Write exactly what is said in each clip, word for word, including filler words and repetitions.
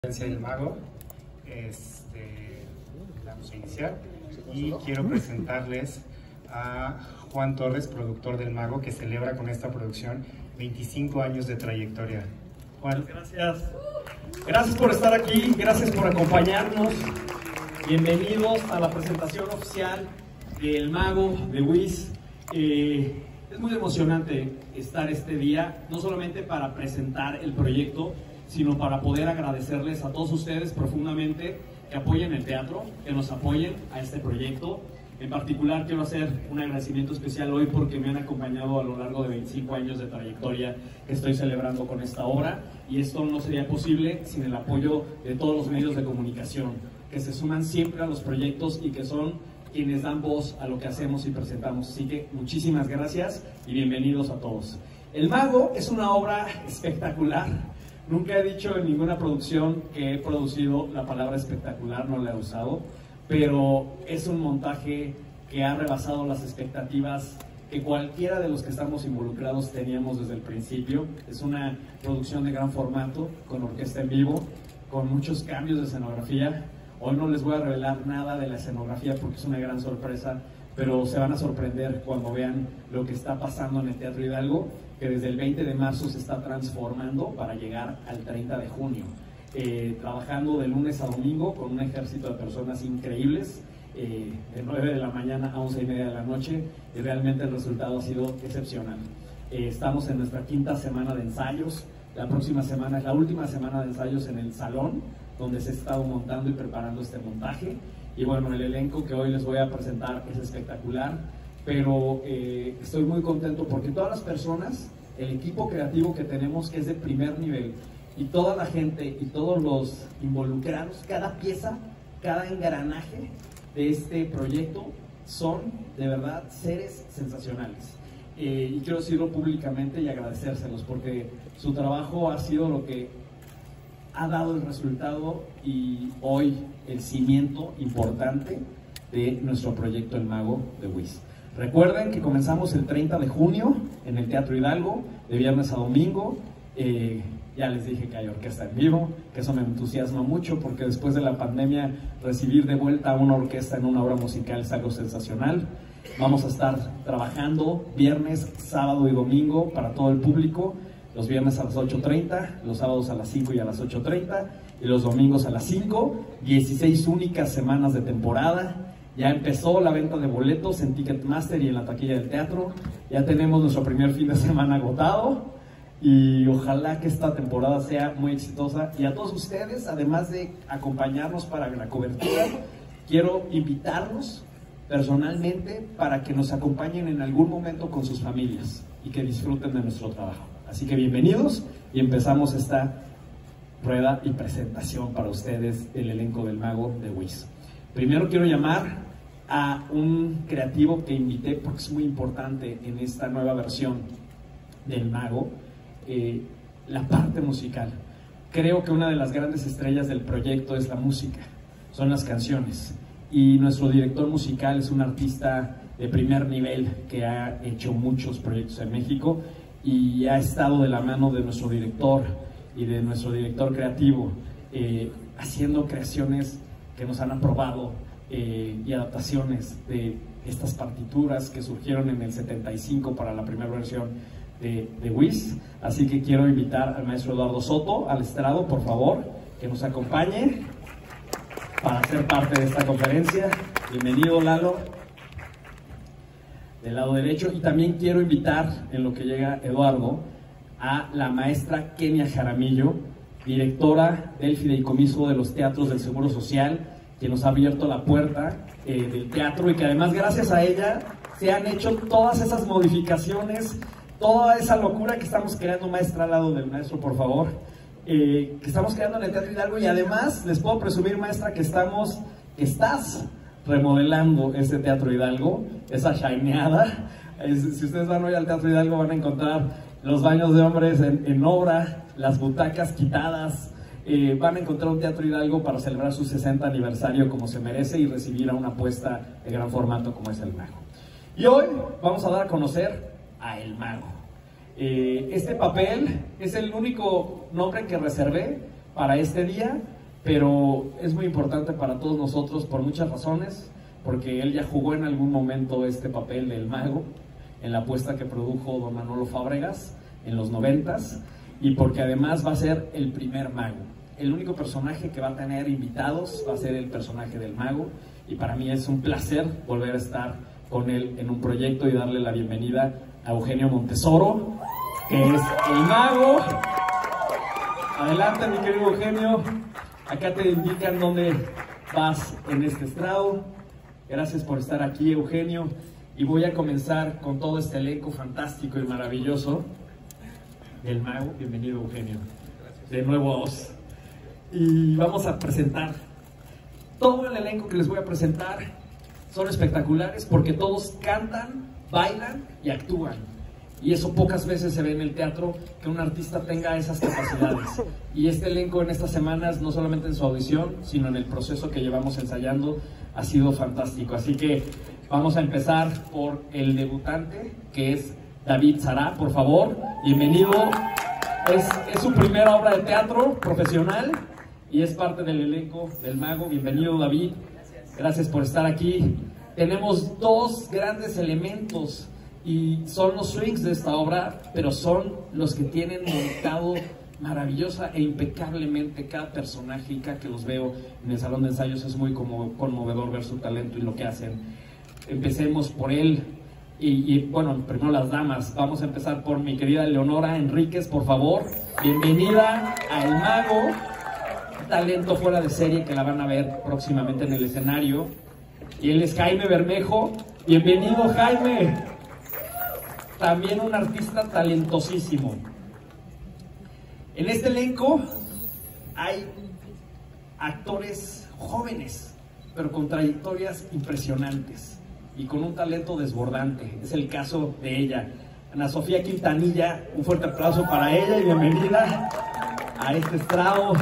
del Mago. Este, vamos a iniciar y quiero presentarles a Juan Torres, productor del Mago, que celebra con esta producción veinticinco años de trayectoria. Juan. Gracias. Gracias por estar aquí, gracias por acompañarnos. Bienvenidos a la presentación oficial del Mago de Wiz. Eh, es muy emocionante estar este día, no solamente para presentar el proyecto, sino para poder agradecerles a todos ustedes profundamente que apoyen el teatro, que nos apoyen a este proyecto. En particular quiero hacer un agradecimiento especial hoy porque me han acompañado a lo largo de veinticinco años de trayectoria que estoy celebrando con esta obra, y esto no sería posible sin el apoyo de todos los medios de comunicación que se suman siempre a los proyectos y que son quienes dan voz a lo que hacemos y presentamos. Así que muchísimas gracias y bienvenidos a todos. El Mago es una obra espectacular. Nunca he dicho en ninguna producción que he producido la palabra espectacular, no la he usado, pero es un montaje que ha rebasado las expectativas que cualquiera de los que estamos involucrados teníamos desde el principio. Es una producción de gran formato, con orquesta en vivo, con muchos cambios de escenografía. Hoy no les voy a revelar nada de la escenografía porque es una gran sorpresa, pero se van a sorprender cuando vean lo que está pasando en el Teatro Hidalgo, que desde el veinte de marzo se está transformando para llegar al treinta de junio. Eh, trabajando de lunes a domingo con un ejército de personas increíbles, eh, de nueve de la mañana a once y media de la noche, y realmente el resultado ha sido excepcional. Eh, estamos en nuestra quinta semana de ensayos. La próxima semana es la última semana de ensayos en el salón, donde se ha estado montando y preparando este montaje. Y bueno, el elenco que hoy les voy a presentar es espectacular, pero eh, estoy muy contento porque todas las personas, el equipo creativo que tenemos, que es de primer nivel, y toda la gente y todos los involucrados, cada pieza, cada engranaje de este proyecto son de verdad seres sensacionales. Eh, y quiero decirlo públicamente y agradecérselos porque su trabajo ha sido lo que ha dado el resultado y hoy el cimiento importante de nuestro proyecto El Mago de Wiz. Recuerden que comenzamos el treinta de junio en el Teatro Hidalgo, de viernes a domingo. Eh, ya les dije que hay orquesta en vivo, que eso me entusiasma mucho porque después de la pandemia recibir de vuelta a una orquesta en una obra musical es algo sensacional. Vamos a estar trabajando viernes, sábado y domingo para todo el público. Los viernes a las ocho treinta, los sábados a las cinco y a las ocho treinta, y los domingos a las cinco. dieciséis únicas semanas de temporada. Ya empezó la venta de boletos en Ticketmaster y en la taquilla del teatro. Ya tenemos nuestro primer fin de semana agotado y ojalá que esta temporada sea muy exitosa. Y a todos ustedes, además de acompañarnos para la cobertura, quiero invitarlos personalmente para que nos acompañen en algún momento con sus familias y que disfruten de nuestro trabajo. Así que bienvenidos y empezamos esta rueda y presentación para ustedes del elenco del Mago de Wiz. Primero quiero llamar a un creativo que invité porque es muy importante en esta nueva versión del Mago, eh, la parte musical. Creo que una de las grandes estrellas del proyecto es la música, son las canciones, y nuestro director musical es un artista de primer nivel que ha hecho muchos proyectos en México y ha estado de la mano de nuestro director y de nuestro director creativo, eh, haciendo creaciones que nos han aprobado eh, y adaptaciones de estas partituras que surgieron en el setenta y cinco para la primera versión de, de Wiz. Así que quiero invitar al maestro Eduardo Soto al estrado, por favor, que nos acompañe para ser parte de esta conferencia. Bienvenido, Lalo, del lado derecho. Y también quiero invitar, en lo que llega Eduardo, a la maestra Kenia Jaramillo, directora del Fideicomiso de los Teatros del Seguro Social, que nos ha abierto la puerta eh, del teatro y que además gracias a ella se han hecho todas esas modificaciones, toda esa locura que estamos creando. Maestra, al lado del maestro, por favor, eh, que estamos creando en el Teatro Hidalgo. Y además les puedo presumir, maestra, que estamos, que estás remodelando este Teatro Hidalgo, esa shineada. Es, si ustedes van hoy al Teatro Hidalgo van a encontrar los baños de hombres en, en obra, las butacas quitadas. Eh, van a encontrar un Teatro Hidalgo para celebrar su sesenta aniversario como se merece y recibir a una apuesta de gran formato como es El Mago. Y hoy vamos a dar a conocer a El Mago. Eh, este papel es el único nombre que reservé para este día, pero es muy importante para todos nosotros por muchas razones, porque él ya jugó en algún momento este papel del mago en la apuesta que produjo don Manolo Fábregas en los noventas, y porque además va a ser el primer mago. El único personaje que va a tener invitados va a ser el personaje del mago, y para mí es un placer volver a estar con él en un proyecto y darle la bienvenida a Eugenio Montesoro, que es el mago. Adelante, mi querido Eugenio, acá te indican dónde vas en este estrado. Gracias por estar aquí, Eugenio, y voy a comenzar con todo este elenco fantástico y maravilloso del mago. Bienvenido, Eugenio. Gracias. De nuevo a vos. Y vamos a presentar todo el elenco que les voy a presentar. Son espectaculares porque todos cantan, bailan y actúan, y eso pocas veces se ve en el teatro, que un artista tenga esas capacidades. Y este elenco en estas semanas, no solamente en su audición, sino en el proceso que llevamos ensayando, ha sido fantástico. Así que vamos a empezar por el debutante, que es David Sará. Por favor, bienvenido. Es, es su primera obra de teatro profesional y es parte del elenco del mago. Bienvenido, David. Gracias por estar aquí. Tenemos dos grandes elementos y son los swings de esta obra, pero son los que tienen montado maravillosa e impecablemente cada personaje, y cada que los veo en el salón de ensayos es muy como conmovedor ver su talento y lo que hacen. Empecemos por él y, y bueno, primero las damas. Vamos a empezar por mi querida Leonora Enríquez, por favor. Bienvenida al mago. Talento fuera de serie que la van a ver próximamente en el escenario. Y él es Jaime Bermejo. Bienvenido, Jaime. También un artista talentosísimo. En este elenco hay actores jóvenes, pero con trayectorias impresionantes y con un talento desbordante. Es el caso de ella, Ana Sofía Quintanilla. Un fuerte aplauso para ella y bienvenida a este estrado.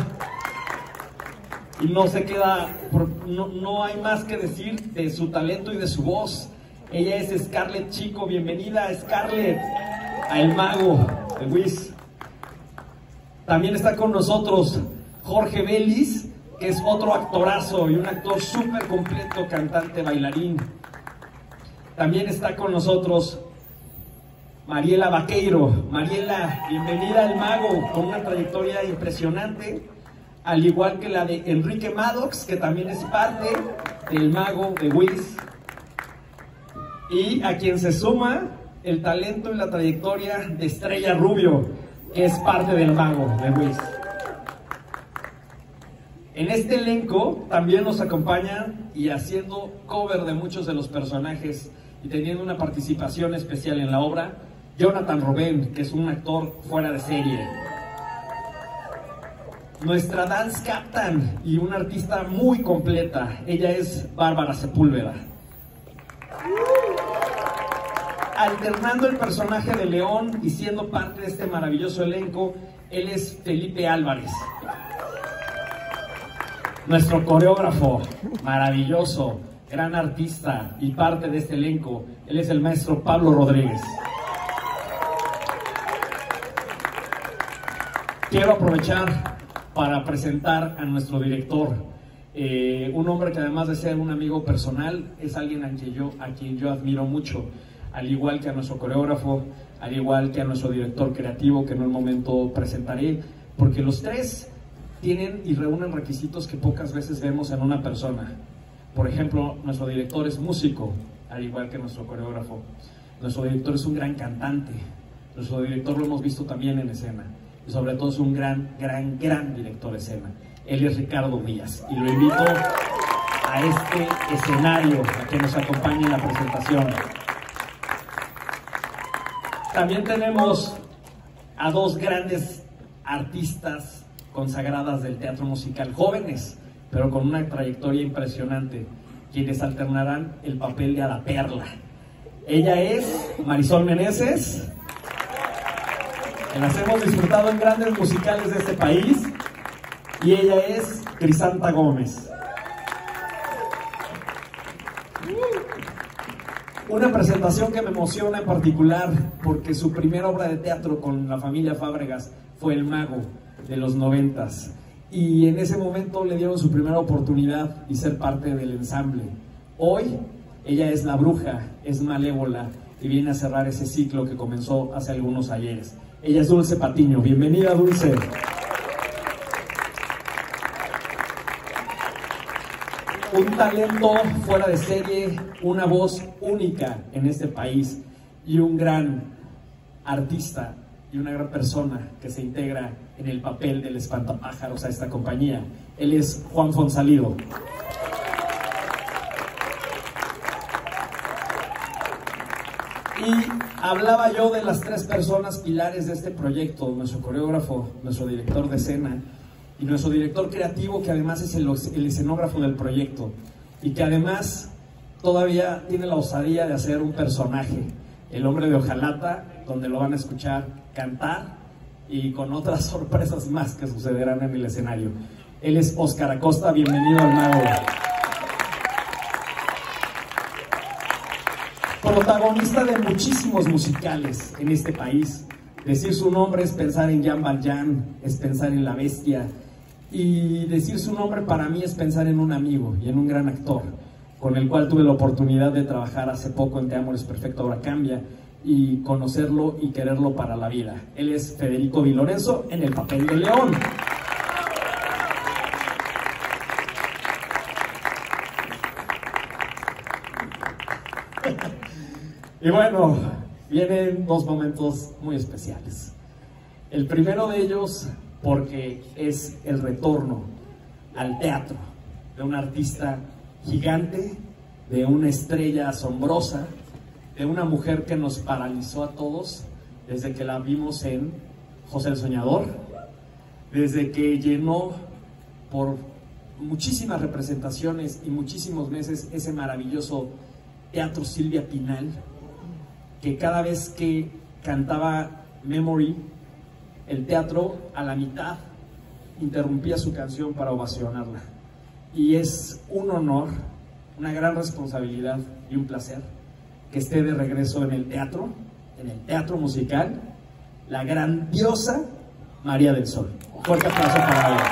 Y no se queda, no, no hay más que decir de su talento y de su voz. Ella es Scarlett Chico. Bienvenida, Scarlett, a El Mago de Wiz. También está con nosotros Jorge Vélez, que es otro actorazo y un actor súper completo, cantante, bailarín. También está con nosotros Mariela Vaqueiro. Mariela, bienvenida al Mago, con una trayectoria impresionante, al igual que la de Enrique Maddox, que también es parte del Mago de Wiz, y a quien se suma el talento y la trayectoria de Estrella Rubio, que es parte del Mago de Wiz. En este elenco también nos acompañan, y haciendo cover de muchos de los personajes y teniendo una participación especial en la obra, Jonathan Robén, que es un actor fuera de serie. Nuestra dance captain y una artista muy completa, ella es Bárbara Sepúlveda. Alternando el personaje de León y siendo parte de este maravilloso elenco, él es Felipe Álvarez. Nuestro coreógrafo, maravilloso, gran artista y parte de este elenco, él es el maestro Pablo Rodríguez. Quiero aprovechar para presentar a nuestro director, eh, un hombre que además de ser un amigo personal, es alguien a quien yo, a quien yo admiro mucho, al igual que a nuestro coreógrafo, al igual que a nuestro director creativo, que en un momento presentaré, porque los tres tienen y reúnen requisitos que pocas veces vemos en una persona. Por ejemplo, nuestro director es músico, al igual que nuestro coreógrafo. Nuestro director es un gran cantante, nuestro director lo hemos visto también en escena, y sobre todo es un gran, gran, gran director de escena. Él es Ricardo Díaz, y lo invito a este escenario a que nos acompañe en la presentación. También tenemos a dos grandes artistas consagradas del teatro musical, jóvenes, pero con una trayectoria impresionante, quienes alternarán el papel de Ada Perla. Ella es Marisol Meneses, que las hemos disfrutado en grandes musicales de este país, y ella es Crisanta Gómez. Una presentación que me emociona en particular porque su primera obra de teatro con la familia Fábregas fue El Mago de los noventas, y en ese momento le dieron su primera oportunidad y ser parte del ensamble. Hoy ella es la bruja, es malévola y viene a cerrar ese ciclo que comenzó hace algunos ayeres. Ella es Dulce Patiño. Bienvenida, Dulce. Un talento fuera de serie, una voz única en este país y un gran artista y una gran persona que se integra en el papel del espantapájaros a esta compañía. Él es Juan Fonsalido. Y hablaba yo de las tres personas pilares de este proyecto: nuestro coreógrafo, nuestro director de escena y nuestro director creativo, que además es el, el escenógrafo del proyecto y que además todavía tiene la osadía de hacer un personaje, el hombre de hojalata, donde lo van a escuchar cantar y con otras sorpresas más que sucederán en el escenario. Él es Óscar Acosta. Bienvenido al Mago. Protagonista de muchísimos musicales en este país. Decir su nombre es pensar en Jean Valjean, es pensar en La Bestia, y decir su nombre para mí es pensar en un amigo y en un gran actor con el cual tuve la oportunidad de trabajar hace poco en Te Amo, Eres Perfecto, Ahora Cambia, y conocerlo y quererlo para la vida. Él es Federico Di Lorenzo en el papel de León. Y bueno, vienen dos momentos muy especiales. El primero de ellos porque es el retorno al teatro de un artista gigante, de una estrella asombrosa, de una mujer que nos paralizó a todos desde que la vimos en José el Soñador, desde que llenó por muchísimas representaciones y muchísimos meses ese maravilloso Teatro Silvia Pinal, que cada vez que cantaba Memory, el teatro a la mitad interrumpía su canción para ovacionarla. Y es un honor, una gran responsabilidad y un placer que esté de regreso en el teatro, en el teatro musical, la grandiosa María del Sol. Un fuerte aplauso para ella.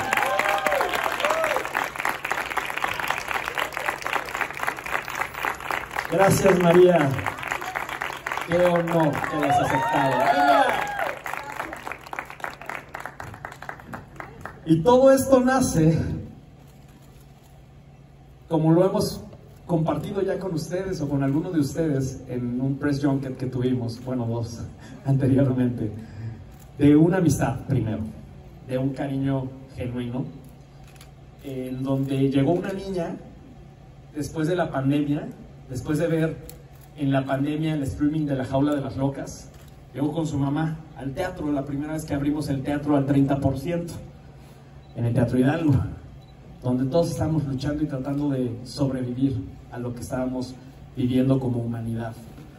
Gracias, María. Qué honor que hayas aceptado. Y todo esto nace, como lo hemos compartido ya con ustedes o con algunos de ustedes en un press junket que tuvimos, bueno, dos anteriormente, de una amistad primero, de un cariño genuino, en donde llegó una niña después de la pandemia, después de ver en la pandemia el streaming de La Jaula de las Locas, llegó con su mamá al teatro, la primera vez que abrimos el teatro al treinta por ciento, en el Teatro Hidalgo, donde todos estábamos luchando y tratando de sobrevivir a lo que estábamos viviendo como humanidad.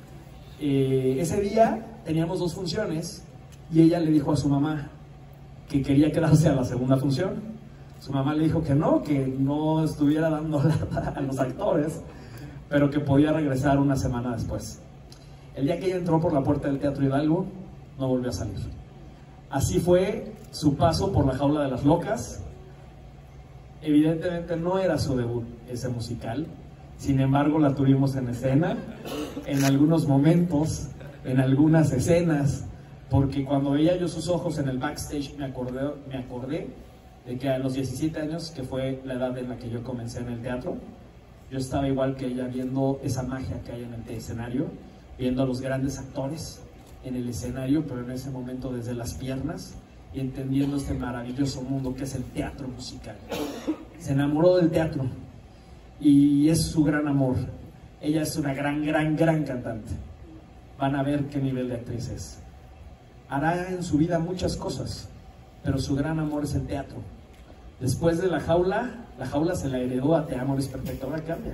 Eh, ese día teníamos dos funciones y ella le dijo a su mamá que quería quedarse a la segunda función. Su mamá le dijo que no, que no estuviera dando lata a los actores, pero que podía regresar una semana después. El día que ella entró por la puerta del Teatro Hidalgo, no volvió a salir. Así fue su paso por La Jaula de las Locas. Evidentemente no era su debut ese musical, sin embargo la tuvimos en escena, en algunos momentos, en algunas escenas, porque cuando veía yo sus ojos en el backstage me acordé, me acordé de que a los diecisiete años, que fue la edad en la que yo comencé en el teatro, yo estaba igual que ella viendo esa magia que hay en el escenario, viendo a los grandes actores en el escenario, pero en ese momento desde las piernas y entendiendo este maravilloso mundo que es el teatro musical. Se enamoró del teatro y es su gran amor. Ella es una gran, gran, gran cantante. Van a ver qué nivel de actriz es. Hará en su vida muchas cosas, pero su gran amor es el teatro. Después de La Jaula, La Jaula se la heredó a Te Amo, Eres Perfecto, Ahora Cambia.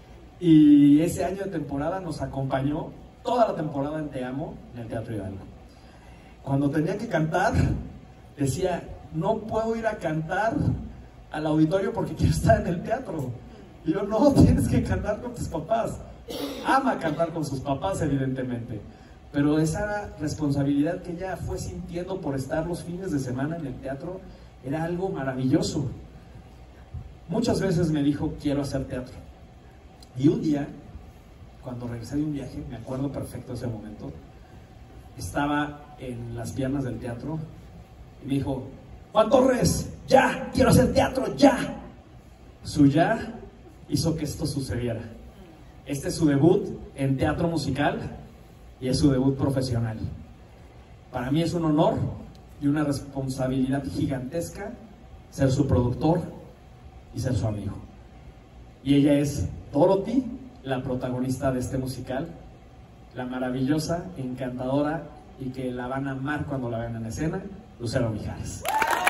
Y ese año de temporada nos acompañó toda la temporada en Te Amo en el Teatro Hidalgo. Cuando tenía que cantar, decía, no puedo ir a cantar al auditorio porque quiero estar en el teatro. Y yo, no, tienes que cantar con tus papás. Ama cantar con sus papás, evidentemente, pero esa responsabilidad que ella fue sintiendo por estar los fines de semana en el teatro Era algo maravilloso. Muchas veces me dijo, quiero hacer teatro. Y un día, cuando regresé de un viaje, me acuerdo perfecto de ese momento, estaba en las piernas del teatro y me dijo, Juan Torres, ya, quiero hacer teatro, ya. Su ya hizo que esto sucediera. Este es su debut en teatro musical y es su debut profesional. Para mí es un honor y una responsabilidad gigantesca ser su productor y ser su amigo. Y ella es Dorothy, la protagonista de este musical, la maravillosa, encantadora y que la van a amar cuando la vean en escena, Lucero Mijares.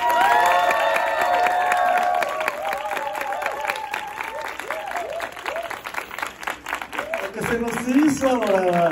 Porque se nos hizo, adorada.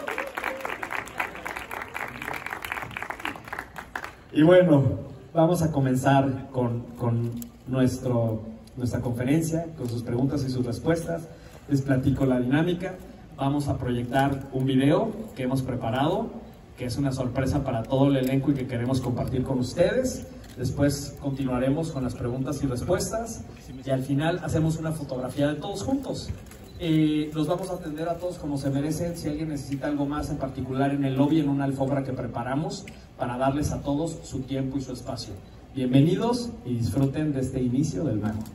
Y bueno, vamos a comenzar con, con nuestro, nuestra conferencia, con sus preguntas y sus respuestas. Les platico la dinámica. Vamos a proyectar un video que hemos preparado, que es una sorpresa para todo el elenco y que queremos compartir con ustedes. Después continuaremos con las preguntas y respuestas y al final hacemos una fotografía de todos juntos. Eh, los vamos a atender a todos como se merecen. Si alguien necesita algo más en particular en el lobby, en una alfombra que preparamos para darles a todos su tiempo y su espacio. Bienvenidos y disfruten de este inicio del Mago.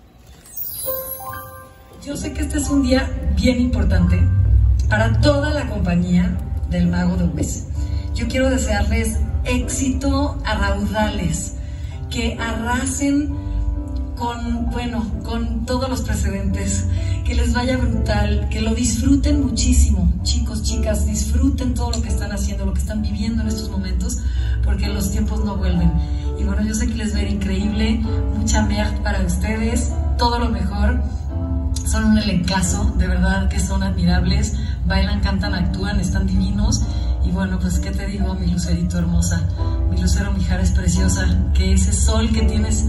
Yo sé que este es un día bien importante para toda la compañía del Mago de Wiz. Yo quiero desearles éxito a raudales, que arrasen con, bueno, con todos los precedentes, que les vaya brutal, que lo disfruten muchísimo. Chicos, chicas, disfruten todo lo que están haciendo, lo que están viviendo en estos momentos, porque los tiempos no vuelven. Y bueno, yo sé que les va a ir increíble, mucha merde para ustedes, todo lo mejor. Son un elencazo, de verdad que son admirables, bailan, cantan, actúan, están divinos. Y bueno, pues qué te digo, mi Lucerito hermosa, mi Lucero Mijares preciosa, que ese sol que tienes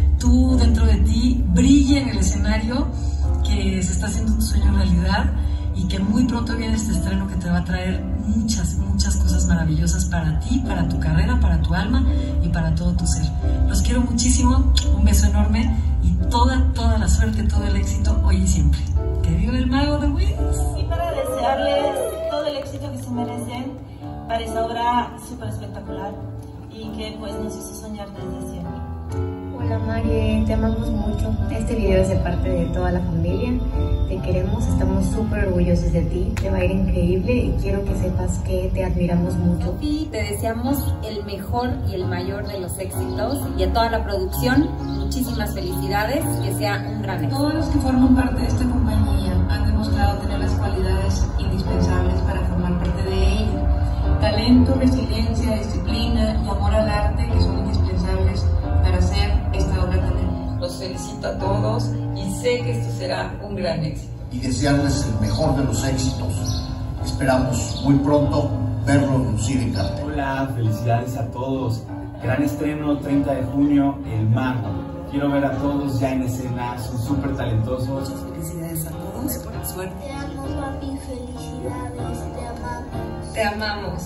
tú dentro de ti brille en el escenario, que se está haciendo tu sueño realidad y que muy pronto viene este estreno que te va a traer muchas, muchas cosas maravillosas para ti, para tu carrera, para tu alma y para todo tu ser. Los quiero muchísimo, un beso enorme y toda, toda la suerte, todo el éxito hoy y siempre. ¡Que viva el Mago de Wiz! Y para desearles todo el éxito que se merecen para esa obra súper espectacular y que pues nos hizo soñar desde siempre. Hola Mari, te amamos mucho. Este video es de parte de toda la familia. Te queremos, estamos súper orgullosos de ti. Te va a ir increíble y quiero que sepas que te admiramos mucho. Y te deseamos el mejor y el mayor de los éxitos. Y a toda la producción, muchísimas felicidades. Que sea un gran éxito. Todos los que forman parte de esta compañía han demostrado tener las cualidades indispensables para formar parte de ella. Talento, resiliencia, disciplina y amor al arte que son indispensables para hacer esta obra tan hermosa. Los felicito a todos y sé que esto será un gran éxito. Y desearles el mejor de los éxitos. Esperamos muy pronto verlo lucir en cartel. Hola, felicidades a todos. Gran estreno, treinta de junio, El Mago. Quiero ver a todos ya en escena, son súper talentosos. Felicidades a todos, buena suerte. Te amo, papi, felicidades, te amamos. Te amamos.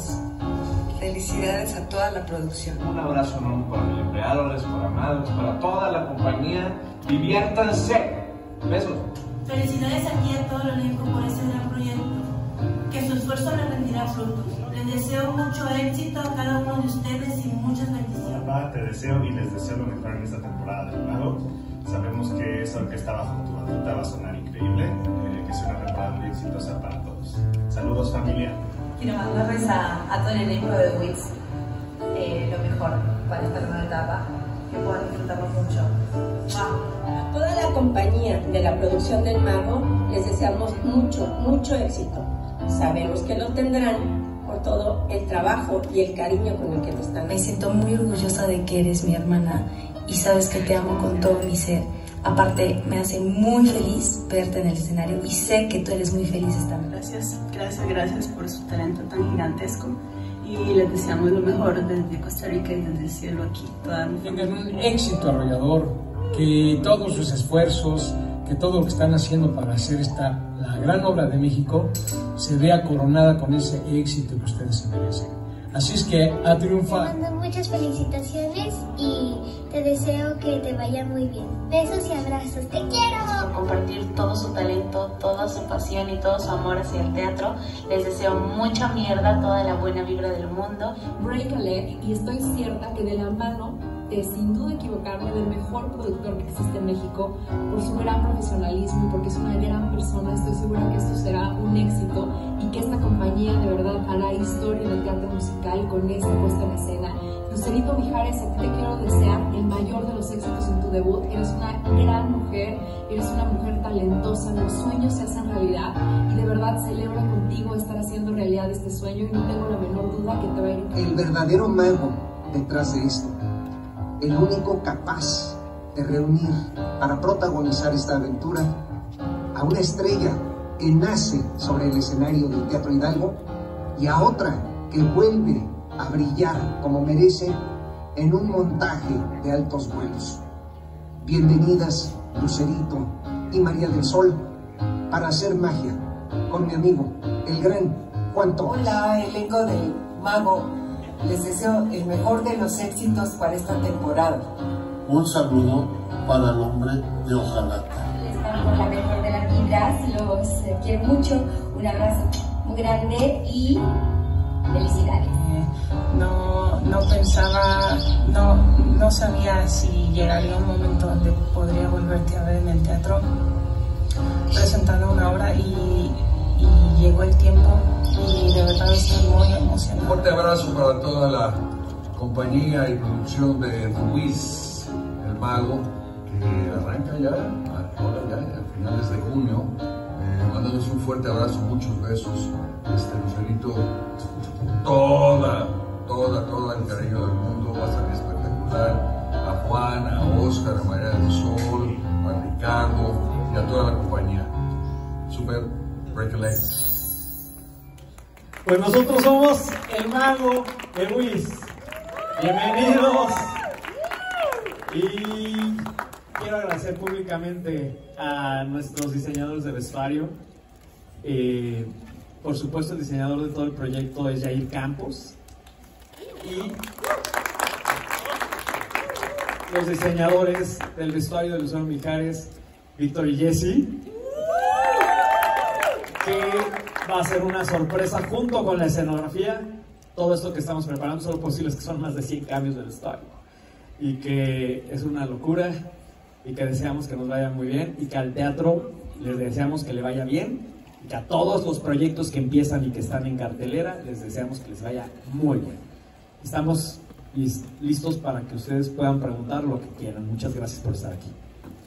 Felicidades a toda la producción. Un abrazo enorme para el empleado, para Amados, para toda la compañía. Diviértanse. Besos. Felicidades aquí a todo el elenco por este gran proyecto. Que su esfuerzo le rendirá frutos. Les deseo mucho éxito a cada uno de ustedes y muchas bendiciones. Papá, te deseo y les deseo lo mejor en esta temporada del Mago. Sabemos que esa orquesta bajo tu batuta va a sonar increíble, eh, que sea una temporada muy exitosa para todos. Saludos, familia. Quiero mandarles a, a todo el elenco de The Wiz eh, lo mejor para esta nueva etapa, que puedan disfrutarlo mucho. ¡Wow! A toda la compañía de la producción del Mago les deseamos mucho, mucho éxito. Sabemos que lo tendrán por todo el trabajo y el cariño con el que lo están. Me siento muy orgullosa de que eres mi hermana y sabes que te amo con todo mi ser. Aparte, me hace muy feliz verte en el escenario y sé que tú eres muy feliz también. Gracias, gracias, gracias por su talento tan gigantesco y les deseamos lo mejor desde Costa Rica y desde el cielo aquí. Tengan un éxito arrollador, que todos sus esfuerzos, que todo lo que están haciendo para hacer esta, la gran obra de México, se vea coronada con ese éxito que ustedes se merecen. Así es que a triunfar. Te mando muchas felicitaciones y Te deseo que te vaya muy bien. Besos y abrazos. ¡Te quiero! Compartir todo su talento, toda su pasión y todo su amor hacia el teatro. Les deseo mucha mierda, toda la buena vibra del mundo. Break a leg, y estoy cierta que de la mano de, sin duda equivocarme, del mejor productor que existe en México, por su gran profesionalismo y porque es una gran persona, estoy segura que esto será un éxito y que esta compañía de verdad hará historia en el teatro musical con esta puesta en escena. Lucerito Mijares, a ti te quiero desear el mayor de los éxitos en tu debut. Eres una gran mujer, eres una mujer talentosa, los sueños se hacen realidad y de verdad celebro contigo estar haciendo realidad este sueño y no tengo la menor duda que te va a ir increíble. El verdadero mago detrás de esto, el único capaz de reunir para protagonizar esta aventura a una estrella que nace sobre el escenario del Teatro Hidalgo y a otra que vuelve a brillar como merece en un montaje de altos vuelos. Bienvenidas Lucerito y María del Sol para hacer magia con mi amigo, el gran Juan Torres. Hola, elenco del Mago. Les deseo el mejor de los éxitos para esta temporada. Un saludo para el hombre de Ojalata. Les mando la mejor de las vibras, los eh, quiero mucho, un abrazo muy grande y felicidades. No, no pensaba, no, no sabía si llegaría un momento donde podría volverte a ver en el teatro presentando una obra y, y llegó el tiempo y de verdad estoy muy emocionada. Un fuerte abrazo para toda la compañía y producción de Ruiz, el Mago, que arranca ya, ahora ya, a finales de junio. Eh, mandándoles un fuerte abrazo, muchos besos, este Lucerito, toda, toda, toda el cariño del mundo, va a salir espectacular. A Juan, a Oscar, a María del Sol, a Ricardo y a toda la compañía. Super break a leg. Pues nosotros somos el Mago de Wiz. Bienvenidos. Y quiero agradecer públicamente a nuestros diseñadores de vestuario. Eh, por supuesto, el diseñador de todo el proyecto es Jair Campos. Y los diseñadores del vestuario de Lucerito Mijares, Víctor y Jessy, que va a ser una sorpresa junto con la escenografía. Todo esto que estamos preparando, solo posible es que son más de cien cambios de vestuario y que es una locura y que deseamos que nos vaya muy bien y que al teatro les deseamos que le vaya bien y que a todos los proyectos que empiezan y que están en cartelera les deseamos que les vaya muy bien. Estamos listos para que ustedes puedan preguntar lo que quieran. Muchas gracias por estar aquí.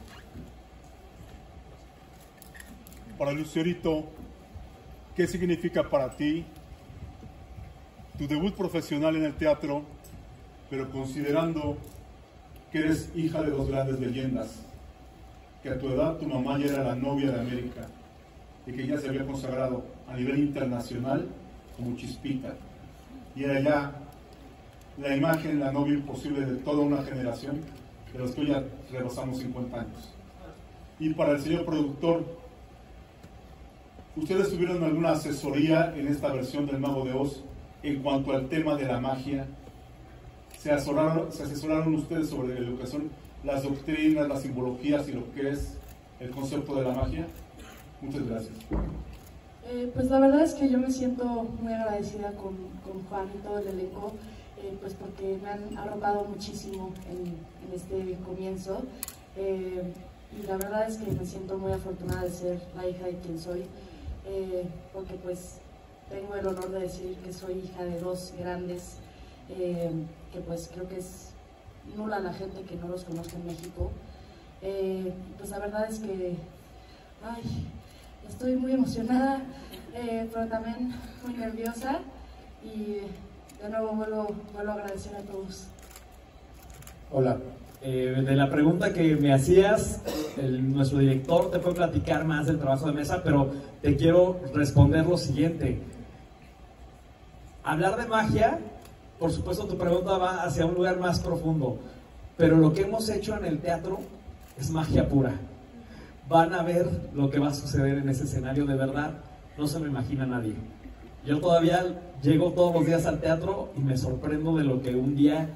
Para Lucerito, ¿qué significa para ti tu debut profesional en el teatro, pero considerando que eres hija de dos grandes leyendas, que a tu edad tu mamá ya era la novia de América y que ya se había consagrado a nivel internacional como Chispita, y era ya la imagen, la novia imposible de toda una generación de los que ya rebasamos cincuenta años? Y para el señor productor, ¿ustedes tuvieron alguna asesoría en esta versión del Mago de Oz en cuanto al tema de la magia? ¿Se asesoraron, se asesoraron ustedes sobre lo que son las doctrinas, las simbologías y lo que es el concepto de la magia? Muchas gracias. Eh, pues la verdad es que yo me siento muy agradecida con, con Juan y todo el elenco, eh, pues porque me han arropado muchísimo en, en este comienzo. Eh, y la verdad es que me siento muy afortunada de ser la hija de quien soy, eh, porque pues tengo el honor de decir que soy hija de dos grandes, eh, que pues creo que es nula la gente que no los conozca en México. Eh, pues la verdad es que ay, estoy muy emocionada, eh, pero también muy nerviosa, y de nuevo vuelvo, vuelvo a agradecer a todos. Hola. Eh, de la pregunta que me hacías, el, nuestro director te puede platicar más del trabajo de mesa, pero te quiero responder lo siguiente. Hablar de magia, por supuesto tu pregunta va hacia un lugar más profundo, pero lo que hemos hecho en el teatro es magia pura. Van a ver lo que va a suceder en ese escenario, de verdad, no se lo imagina nadie. Yo todavía llego todos los días al teatro y me sorprendo de lo que un día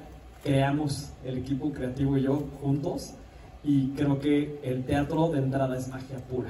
creamos el equipo creativo y yo juntos, y creo que el teatro de entrada es magia pura.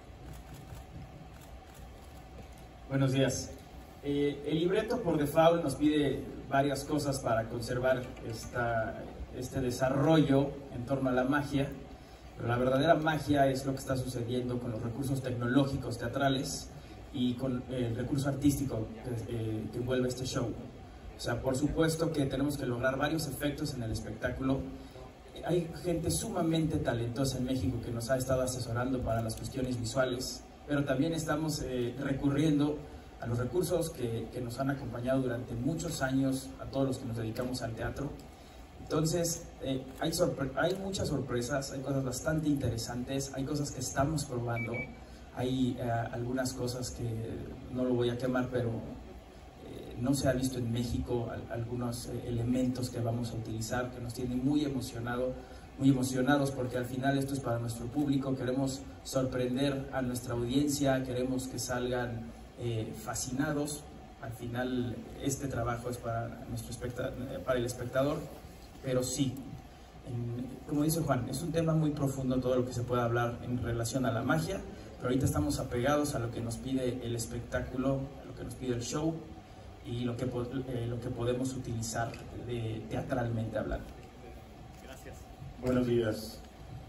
Buenos días. Eh, el libreto por default nos pide varias cosas para conservar esta, este desarrollo en torno a la magia, pero la verdadera magia es lo que está sucediendo con los recursos tecnológicos teatrales y con el recurso artístico que, eh, que envuelve este show. O sea, por supuesto que tenemos que lograr varios efectos en el espectáculo. Hay gente sumamente talentosa en México que nos ha estado asesorando para las cuestiones visuales, pero también estamos eh, recurriendo a los recursos que, que nos han acompañado durante muchos años a todos los que nos dedicamos al teatro. Entonces, eh, hay, hay muchas sorpresas, hay cosas bastante interesantes, hay cosas que estamos probando, hay eh, algunas cosas que no lo voy a quemar, pero eh, no se ha visto en México, al, algunos eh, elementos que vamos a utilizar que nos tienen muy emocionado, muy emocionados, porque al final esto es para nuestro público, queremos sorprender a nuestra audiencia, queremos que salgan eh, fascinados. Al final este trabajo es para, nuestro especta para el espectador, pero sí, en, como dice Juan, es un tema muy profundo todo lo que se puede hablar en relación a la magia, pero ahorita estamos apegados a lo que nos pide el espectáculo, a lo que nos pide el show y lo que, eh, lo que podemos utilizar de, teatralmente hablando. Gracias. Buenos días.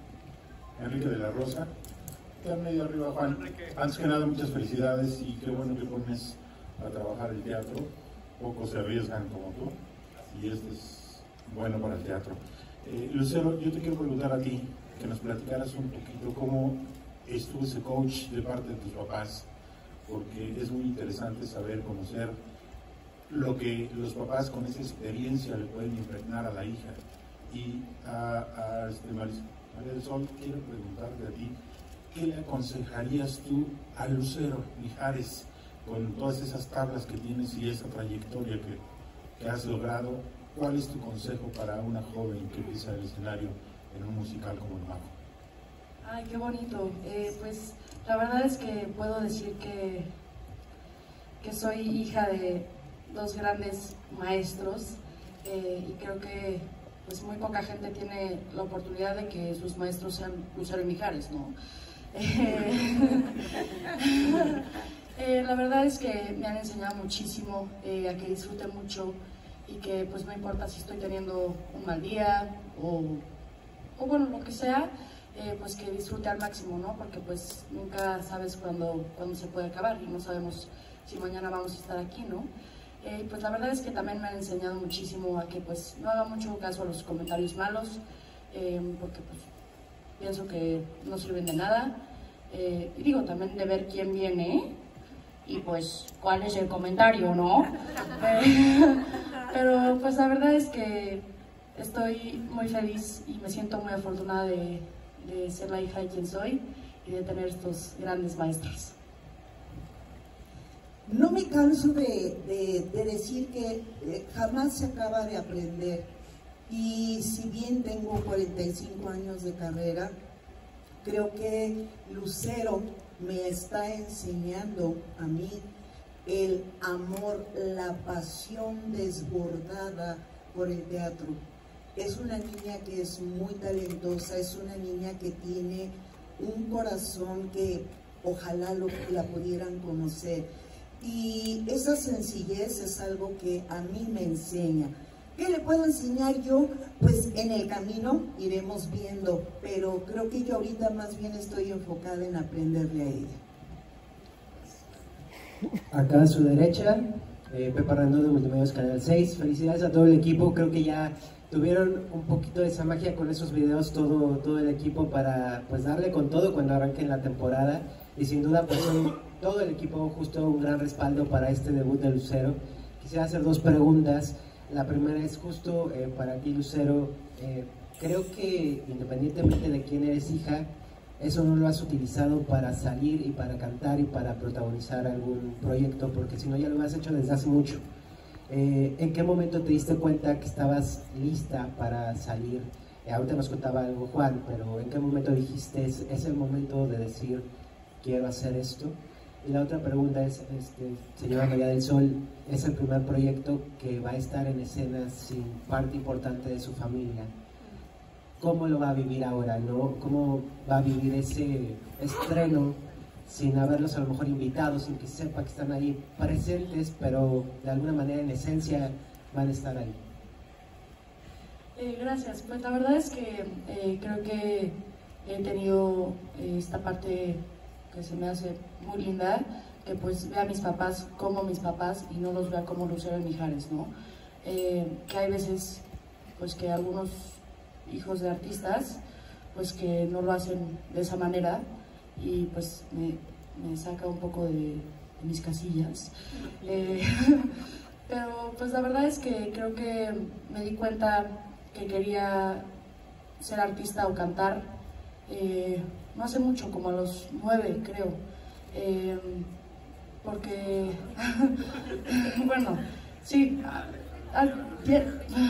Enrique de la Rosa. Está medio arriba, Juan. Antes que nada, muchas felicidades y qué bueno que pones a trabajar el teatro. Pocos se arriesgan como tú y este es bueno para el teatro. Eh, Lucero, yo te quiero preguntar a ti, que nos platicaras un poquito cómo estuvo ese coach de parte de tus papás, porque es muy interesante saber, conocer lo que los papás con esa experiencia le pueden impregnar a la hija. Y a, a este María del Sol, quiero preguntarte a ti, ¿qué le aconsejarías tú a Lucero Mijares con todas esas tablas que tienes y esa trayectoria que, que has logrado? ¿Cuál es tu consejo para una joven que pisa el escenario en un musical como El Mago? Ay, qué bonito. Eh, pues la verdad es que puedo decir que, que soy hija de dos grandes maestros eh, y creo que pues muy poca gente tiene la oportunidad de que sus maestros sean Lucero y Mijares, ¿no? Eh, eh, la verdad es que me han enseñado muchísimo eh, a que disfrute mucho y que pues no importa si estoy teniendo un mal día o, o bueno, lo que sea, eh, pues que disfrute al máximo, ¿no? Porque pues nunca sabes cuándo, cuándo se puede acabar y no sabemos si mañana vamos a estar aquí, ¿no? Eh, pues la verdad es que también me han enseñado muchísimo a que pues no haga mucho caso a los comentarios malos, eh, porque pues pienso que no sirven de nada, eh, y digo también de ver quién viene y pues cuál es el comentario, ¿no? Eh, pero pues la verdad es que estoy muy feliz y me siento muy afortunada de, de ser la hija de quien soy y de tener estos grandes maestros. No me canso de, de, de decir que eh, jamás se acaba de aprender, y si bien tengo cuarenta y cinco años de carrera, creo que Lucero me está enseñando a mí el amor, la pasión desbordada por el teatro. Es una niña que es muy talentosa, es una niña que tiene un corazón que ojalá lo, la pudieran conocer. Y esa sencillez es algo que a mí me enseña. ¿Qué le puedo enseñar yo? Pues en el camino iremos viendo, pero creo que yo ahorita más bien estoy enfocada en aprenderle a ella. Acá a su derecha, eh, Pepa Randón de Multimedios Canal seis. Felicidades a todo el equipo, creo que ya tuvieron un poquito de esa magia con esos videos, todo, todo el equipo para pues darle con todo cuando arranquen la temporada. Y sin duda pues son todo el equipo justo un gran respaldo para este debut de Lucero. Quisiera hacer dos preguntas. La primera es justo eh, para ti, Lucero. Eh, creo que independientemente de quién eres hija, eso no lo has utilizado para salir y para cantar y para protagonizar algún proyecto, porque si no ya lo has hecho desde hace mucho. Eh, ¿En qué momento te diste cuenta que estabas lista para salir? Eh, ahorita nos contaba algo Juan, pero ¿en qué momento dijiste es, es el momento de decir quiero hacer esto? Y la otra pregunta es, este, señora María del Sol, es el primer proyecto que va a estar en escena sin parte importante de su familia. ¿Cómo lo va a vivir ahora, no? ¿Cómo va a vivir ese estreno sin haberlos a lo mejor invitados, sin que sepa que están ahí presentes, pero de alguna manera en esencia van a estar ahí? Eh, gracias. Pues la verdad es que eh, creo que he tenido eh, esta parte que se me hace muy linda, que pues vea a mis papás como mis papás y no los vea como Lucero y Mijares, ¿no? Eh, que hay veces pues que algunos hijos de artistas pues que no lo hacen de esa manera y pues me, me saca un poco de, de mis casillas. Eh, pero pues la verdad es que creo que me di cuenta que quería ser artista o cantar eh, no hace mucho, como a los nueve creo, eh, porque bueno, sí, al, bien,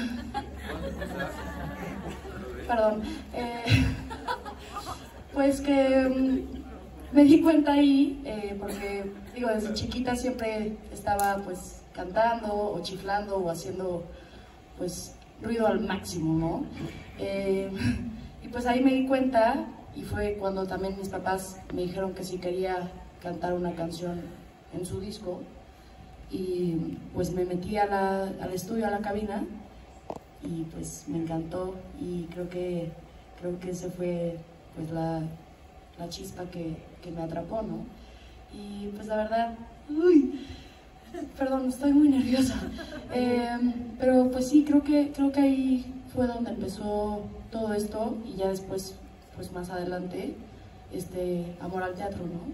perdón, eh, pues que mm, me di cuenta ahí, eh, porque digo, desde chiquita siempre estaba pues cantando o chiflando o haciendo pues ruido al máximo, ¿no? Eh, y pues ahí me di cuenta y fue cuando también mis papás me dijeron que si quería cantar una canción en su disco y pues me metí a la, al estudio, a la cabina y pues me encantó y creo que creo que ese fue pues la, la chispa que, que me atrapó, ¿no? Y pues la verdad, uy, perdón, estoy muy nerviosa, eh, pero pues sí, creo que, creo que ahí fue donde empezó todo esto y ya después, pues más adelante, este amor al teatro, ¿no?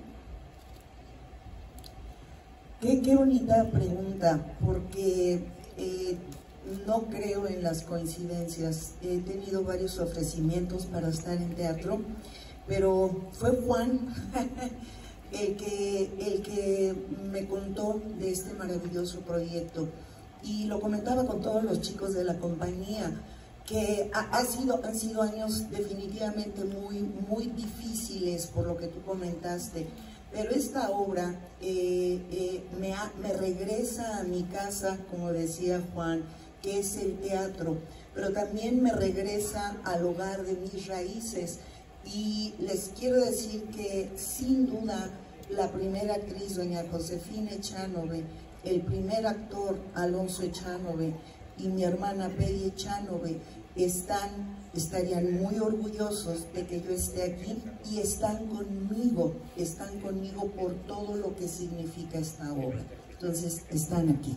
Qué, qué bonita pregunta, porque eh, no creo en las coincidencias. He tenido varios ofrecimientos para estar en teatro, pero fue Juan el que, el que me contó de este maravilloso proyecto y lo comentaba con todos los chicos de la compañía, que ha, ha sido, han sido años definitivamente muy, muy difíciles por lo que tú comentaste, pero esta obra eh, eh, me, ha, me regresa a mi casa, como decía Juan, que es el teatro, pero también me regresa al hogar de mis raíces. Y les quiero decir que sin duda la primera actriz, doña Josefina Echanove, el primer actor, Alonso Echanove, y mi hermana Peggy Echanove, están, estarían muy orgullosos de que yo esté aquí y están conmigo, están conmigo por todo lo que significa esta obra. Entonces, están aquí.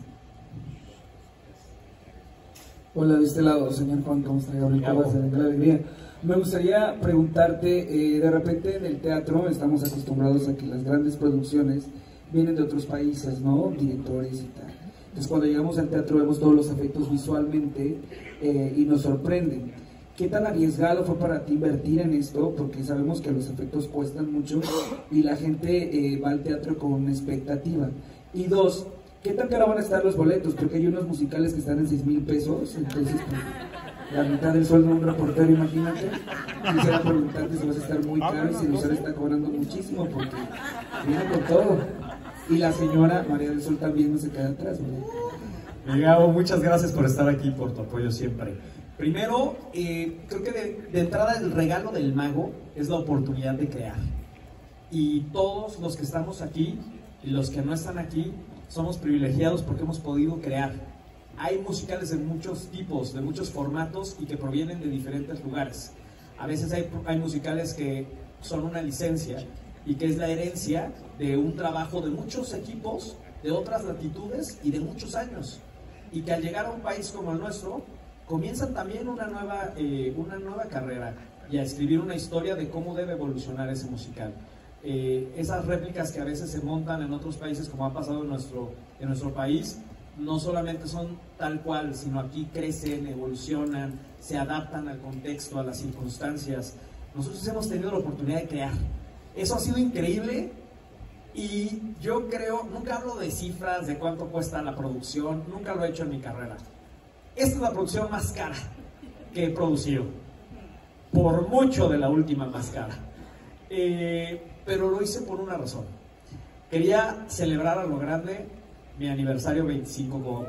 Hola, de este lado, señor Juan, ¿cómo está? Gabriel Cabas, de la Alegría. Me gustaría preguntarte, eh, de repente en el teatro estamos acostumbrados a que las grandes producciones vienen de otros países, ¿no? Directores y tal. Entonces cuando llegamos al teatro vemos todos los efectos visualmente eh, y nos sorprenden. ¿Qué tan arriesgado fue para ti invertir en esto? Porque sabemos que los efectos cuestan mucho y la gente eh, va al teatro con una expectativa. Y dos, ¿qué tan caro van a estar los boletos? Porque hay unos musicales que están en seis mil pesos, entonces pues, la mitad del sueldo de un reportero, imagínate. Quisiera preguntarte si vas a estar muy caro y si Lucero está cobrando muchísimo porque viene con todo. Y la señora María del Sol también no se queda atrás, ¿verdad? Gabo, muchas gracias por estar aquí, por tu apoyo siempre. Primero, eh, creo que de, de entrada el regalo del mago es la oportunidad de crear. Y todos los que estamos aquí y los que no están aquí somos privilegiados porque hemos podido crear. Hay musicales de muchos tipos, de muchos formatos y que provienen de diferentes lugares. A veces hay, hay musicales que son una licencia y que es la herencia de un trabajo de muchos equipos, de otras latitudes y de muchos años. Y que al llegar a un país como el nuestro, comienzan también una nueva, eh, una nueva carrera y a escribir una historia de cómo debe evolucionar ese musical. Eh, esas réplicas que a veces se montan en otros países, como ha pasado en nuestro, en nuestro país, no solamente son tal cual, sino aquí crecen, evolucionan, se adaptan al contexto, a las circunstancias. Nosotros hemos tenido la oportunidad de crear. Eso ha sido increíble y yo creo, nunca hablo de cifras, de cuánto cuesta la producción, nunca lo he hecho en mi carrera. Esta es la producción más cara que he producido, por mucho de la última más cara. Eh, pero lo hice por una razón. quería celebrar a lo grande mi aniversario veinticinco como...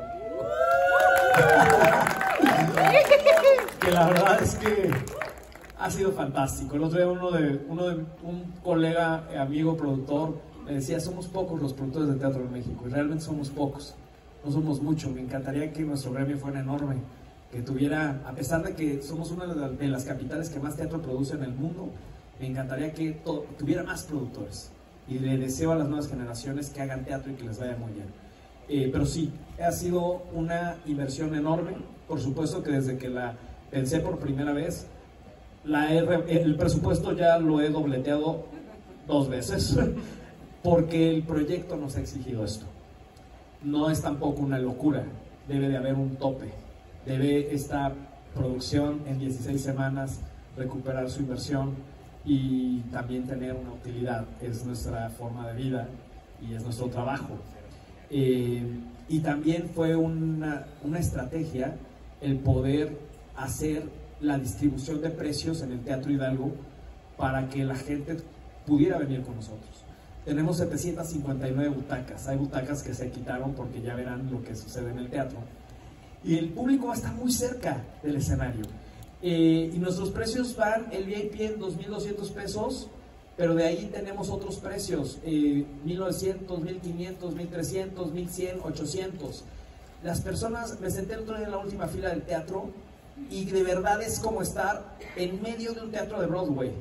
que la verdad es que ha sido fantástico. El otro día uno de, uno de un colega, amigo, productor, me decía, somos pocos los productores de teatro en México, y realmente somos pocos, no somos muchos. Me encantaría que nuestro gremio fuera enorme, que tuviera, a pesar de que somos una de las capitales que más teatro produce en el mundo, me encantaría que todo, tuviera más productores, y le deseo a las nuevas generaciones que hagan teatro y que les vaya muy bien. Eh, pero sí, ha sido una inversión enorme. Por supuesto que desde que la pensé por primera vez, la he, el presupuesto ya lo he dobleteado dos veces, porque el proyecto nos ha exigido esto. No es tampoco una locura, debe de haber un tope, debe esta producción en dieciséis semanas recuperar su inversión y también tener una utilidad. Es nuestra forma de vida y es nuestro trabajo. Eh, y también fue una, una estrategia el poder hacer la distribución de precios en el Teatro Hidalgo para que la gente pudiera venir con nosotros. Tenemos setecientas cincuenta y nueve butacas, hay butacas que se quitaron porque ya verán lo que sucede en el teatro, y el público va a estar muy cerca del escenario. Eh, y nuestros precios van, el V I P en dos mil doscientos pesos, pero de ahí tenemos otros precios, eh, mil novecientos, mil quinientos, mil trescientos, mil cien, ochocientos. Las personas, me senté el otro día en la última fila del teatro, y de verdad es como estar en medio de un teatro de Broadway.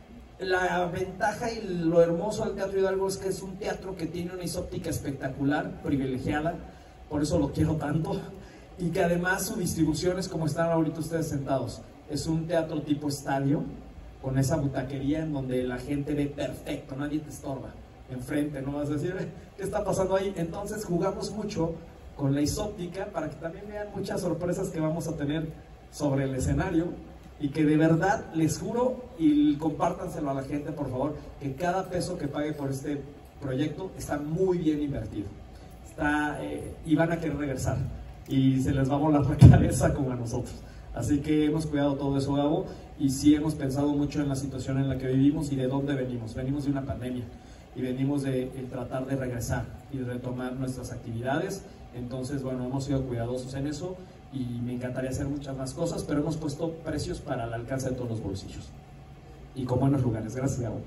La ventaja y lo hermoso del Teatro Hidalgo es que es un teatro que tiene una isóptica espectacular, privilegiada, por eso lo quiero tanto, y que además su distribución es como están ahorita ustedes sentados. Es un teatro tipo estadio, con esa butaquería en donde la gente ve perfecto, nadie te estorba enfrente, no vas a decir, ¿qué está pasando ahí? Entonces jugamos mucho con la isóptica para que también vean muchas sorpresas que vamos a tener sobre el escenario, y que de verdad les juro, y compártanselo a la gente por favor, que cada peso que pague por este proyecto está muy bien invertido, está, eh, y van a querer regresar y se les va a volar la cabeza como a nosotros. Así que hemos cuidado todo eso, Gabo, y sí hemos pensado mucho en la situación en la que vivimos y de dónde venimos. Venimos de una pandemia y venimos de, de tratar de regresar y de retomar nuestras actividades. Entonces, bueno, hemos sido cuidadosos en eso y me encantaría hacer muchas más cosas, pero hemos puesto precios para el alcance de todos los bolsillos y con buenos lugares. Gracias, Gabo.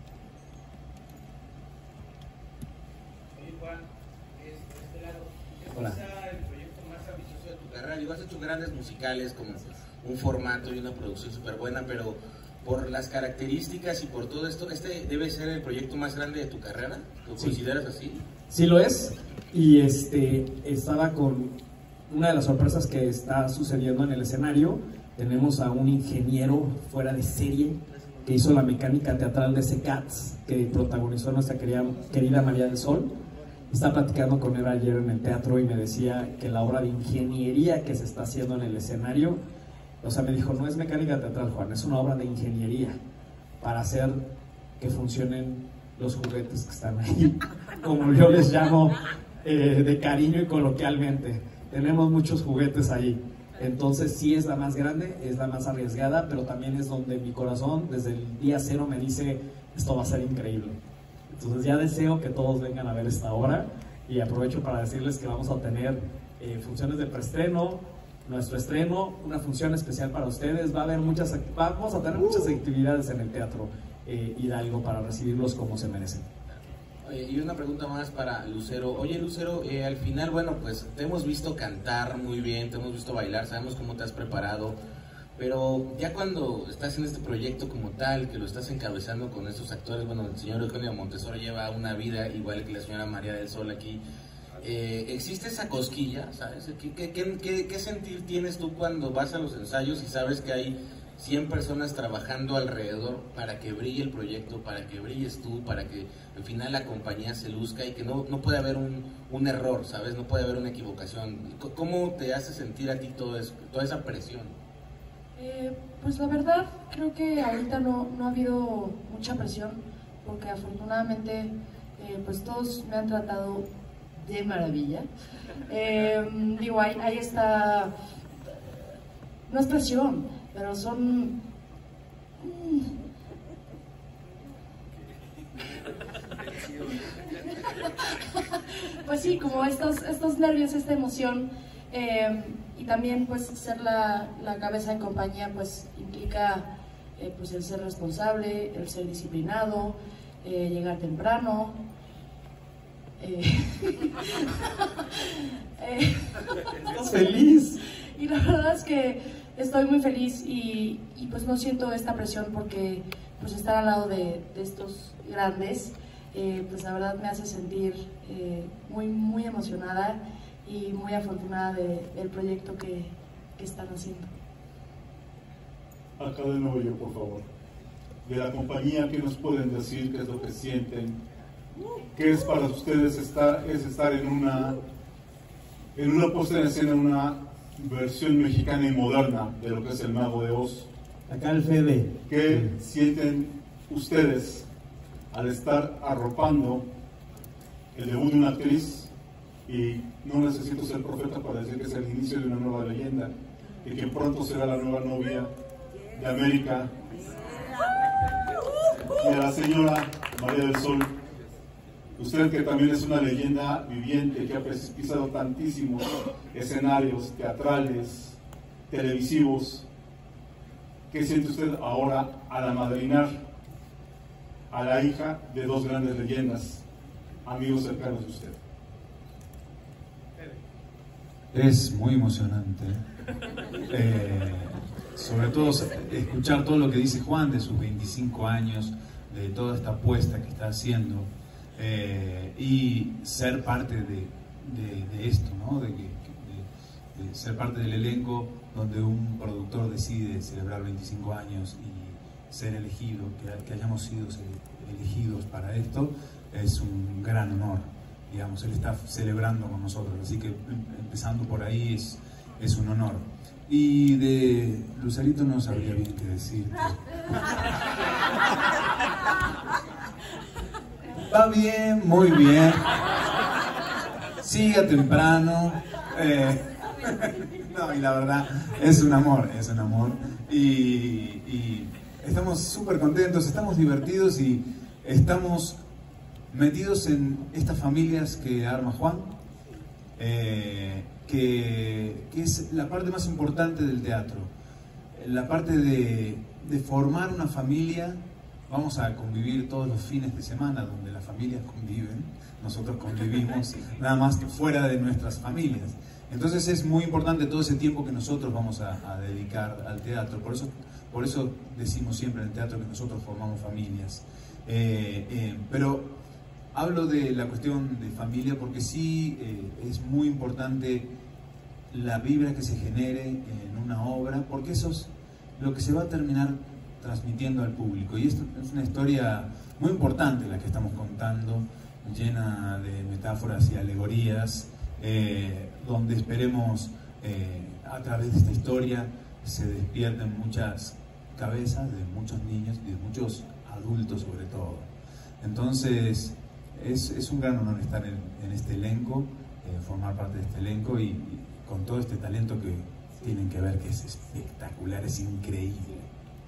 Oye, Juan, de este lado, ¿es Hola. quizá el proyecto más ambicioso de tu carrera? Digo, has hecho grandes musicales como un formato y una producción súper buena, pero por las características y por todo esto, ¿este debe ser el proyecto más grande de tu carrera? ¿Lo Sí. consideras así? Sí lo es, y este, estaba con una de las sorpresas que está sucediendo en el escenario. Tenemos a un ingeniero fuera de serie que hizo la mecánica teatral de ese Cats, que protagonizó nuestra querida, querida María del Sol. Estaba platicando con él ayer en el teatro y me decía que la obra de ingeniería que se está haciendo en el escenario, o sea, me dijo, no es mecánica teatral, Juan, es una obra de ingeniería para hacer que funcionen los juguetes que están ahí, como yo les llamo eh, de cariño y coloquialmente. Tenemos muchos juguetes ahí, entonces sí es la más grande, es la más arriesgada, pero también es donde mi corazón desde el día cero me dice, esto va a ser increíble. Entonces ya deseo que todos vengan a ver esta obra, y aprovecho para decirles que vamos a tener eh, funciones de preestreno, nuestro estreno, una función especial para ustedes. Va a haber muchas, vamos a tener muchas actividades en el Teatro eh, Hidalgo para recibirlos como se merecen. Oye, y una pregunta más para Lucero. Oye, Lucero, eh, al final, bueno, pues te hemos visto cantar muy bien, te hemos visto bailar, sabemos cómo te has preparado, pero ya cuando estás en este proyecto como tal, que lo estás encabezando con estos actores, bueno, el señor Eugenio Montesoro lleva una vida igual que la señora María del Sol aquí, eh, ¿existe esa cosquilla, sabes? ¿Qué, qué, qué, ¿Qué sentir tienes tú cuando vas a los ensayos y sabes que hay cien personas trabajando alrededor para que brille el proyecto, para que brilles tú, para que al final la compañía se luzca y que no, no puede haber un, un error, ¿sabes? No puede haber una equivocación. ¿Cómo te hace sentir a ti todo eso, toda esa presión? Eh, pues la verdad, creo que ahorita no, no ha habido mucha presión, porque afortunadamente eh, pues todos me han tratado de maravilla. Eh, digo, ahí, ahí está, no es presión, pero son... Pues sí, como estos, estos nervios, esta emoción, eh, y también pues ser la, la cabeza de compañía pues implica eh, pues el ser responsable, el ser disciplinado, eh, llegar temprano. Eh, eh, ¿Estás feliz? Y la verdad es que estoy muy feliz y, y pues no siento esta presión porque pues estar al lado de, de estos grandes eh, pues la verdad me hace sentir eh, muy muy emocionada y muy afortunada de, del proyecto que, que están haciendo. Acá de nuevo yo, por favor. De la compañía, ¿qué nos pueden decir? ¿Qué es lo que sienten? ¿Qué es para ustedes estar, es estar en una, en una puesta en escena, en una versión mexicana y moderna de lo que es el Mago de Oz? Acá el Fede. ¿Qué sienten ustedes al estar arropando el debut de una actriz? Y no necesito ser profeta para decir que es el inicio de una nueva leyenda y que pronto será la nueva novia de América y de la señora María del Sol. Usted, que también es una leyenda viviente, que ha pisado tantísimos escenarios teatrales, televisivos, ¿qué siente usted ahora al amadrinar a la hija de dos grandes leyendas, amigos cercanos de usted? Es muy emocionante, eh, sobre todo escuchar todo lo que dice Juan de sus veinticinco años, de toda esta apuesta que está haciendo, eh, y ser parte de, de, de esto, ¿no? de, que, de, de ser parte del elenco donde un productor decide celebrar veinticinco años y ser elegido, que, que hayamos sido elegidos para esto, es un gran honor. Digamos, él está celebrando con nosotros, así que empezando por ahí es, es un honor. Y de Lucerito no sabría bien qué decir. Va bien, muy bien. Siga temprano. Eh, no, y la verdad, es un amor, es un amor. Y, y estamos súper contentos, estamos divertidos y estamos metidos en estas familias que arma Juan, eh, que, que es la parte más importante del teatro, la parte de, de formar una familia. Vamos a convivir todos los fines de semana donde las familias conviven, nosotros convivimos nada más que fuera de nuestras familias. Entonces es muy importante todo ese tiempo que nosotros vamos a, a dedicar al teatro, por eso, por eso decimos siempre en el teatro que nosotros formamos familias. Eh, eh, pero hablo de la cuestión de familia porque sí eh, es muy importante la vibra que se genere en una obra, porque eso es lo que se va a terminar transmitiendo al público. Y esto es una historia muy importante la que estamos contando, llena de metáforas y alegorías, eh, donde esperemos eh, a través de esta historia se despierten muchas cabezas de muchos niños y de muchos adultos sobre todo. Entonces Es, es un gran honor estar en, en este elenco, eh, formar parte de este elenco y, y con todo este talento que tienen que ver, que es espectacular, es increíble.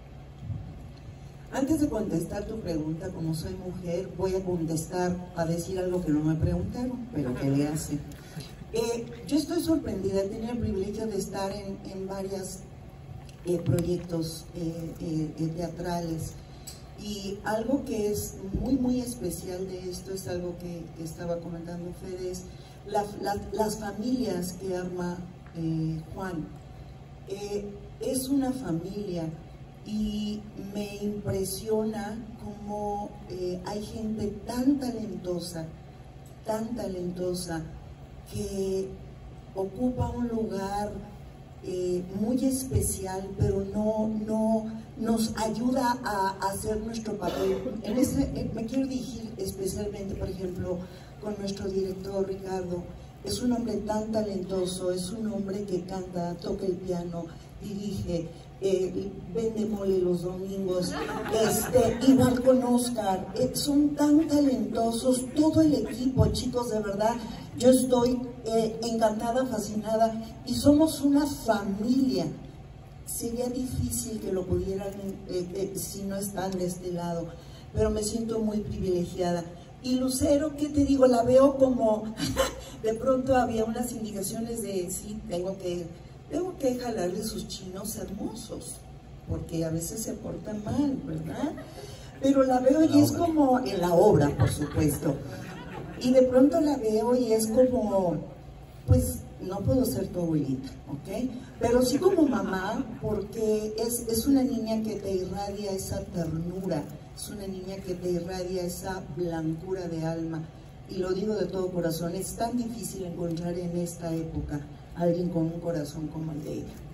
Antes de contestar tu pregunta, como soy mujer, voy a contestar, a decir algo que no me preguntaron, pero que le hace. Eh, yo estoy sorprendida, he tenido el privilegio de estar en, en varios eh, proyectos eh, eh, teatrales. Y algo que es muy, muy especial de esto es algo que, que estaba comentando Fede, es la, la, las familias que arma eh, Juan. Eh, es una familia y me impresiona cómo eh, hay gente tan talentosa, tan talentosa, que ocupa un lugar Eh, muy especial, pero no, no nos ayuda a, a hacer nuestro papel. En ese, eh, me quiero dirigir especialmente, por ejemplo, con nuestro director Ricardo. Es un hombre tan talentoso, es un hombre que canta, toca el piano, dirige, eh, vende mole los domingos, este, igual con Oscar. Eh, son tan talentosos, todo el equipo, chicos, de verdad. Yo estoy eh, encantada, fascinada, y somos una familia. Sería difícil que lo pudieran eh, eh, si no están de este lado, pero me siento muy privilegiada. Y Lucero, ¿qué te digo? La veo como, de pronto había unas indicaciones de, sí, tengo que, tengo que jalarle sus chinos hermosos, porque a veces se portan mal, ¿verdad? Pero la veo y es como, en la obra, por supuesto, y de pronto la veo y es como, pues, no puedo ser tu abuelita, ¿ok? Pero sí como mamá, porque es, es una niña que te irradia esa ternura, es una niña que te irradia esa blancura de alma, y lo digo de todo corazón, es tan difícil encontrar en esta época a alguien con un corazón como el de ella.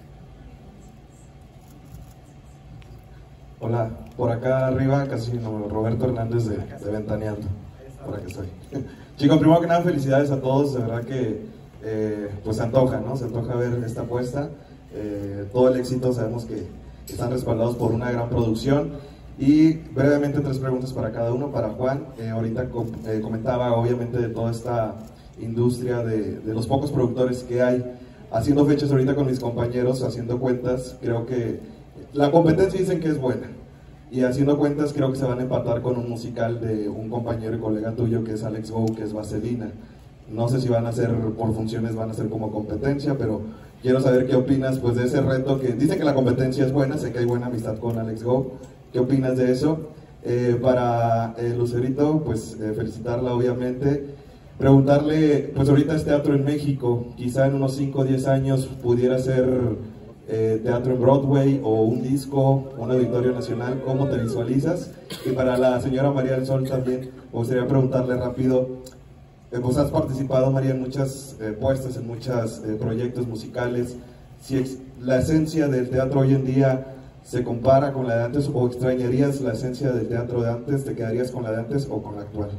Hola, por acá arriba, casi no, Roberto Hernández de, de Ventaneando, por aquí estoy. Chicos, primero que nada, felicidades a todos, de verdad que eh, pues se antoja, ¿no? Se antoja ver esta apuesta, eh, todo el éxito, sabemos que están respaldados por una gran producción. Y brevemente tres preguntas para cada uno. Para Juan, eh, ahorita com eh, comentaba obviamente de toda esta industria de, de los pocos productores que hay, haciendo fechas ahorita con mis compañeros, haciendo cuentas, creo que la competencia dicen que es buena, y haciendo cuentas creo que se van a empatar con un musical de un compañero y colega tuyo que es Alex Go, que es Vaselina. No sé si van a ser por funciones, van a ser como competencia, pero quiero saber qué opinas pues de ese reto, que dicen que la competencia es buena, sé que hay buena amistad con Alex Go. ¿Qué opinas de eso? Eh, para eh, Lucerito, pues eh, felicitarla obviamente, preguntarle, pues ahorita es teatro en México, quizá en unos cinco o diez años pudiera ser eh, teatro en Broadway o un disco, un auditorio nacional, ¿cómo te visualizas? Y para la señora María del Sol también, me gustaría preguntarle rápido, eh, pues has participado, María, en muchas eh, puestas, en muchos eh, proyectos musicales, si la esencia del teatro hoy en día ¿se compara con la de antes o extrañarías la esencia del teatro de antes? ¿Te quedarías con la de antes o con la actual?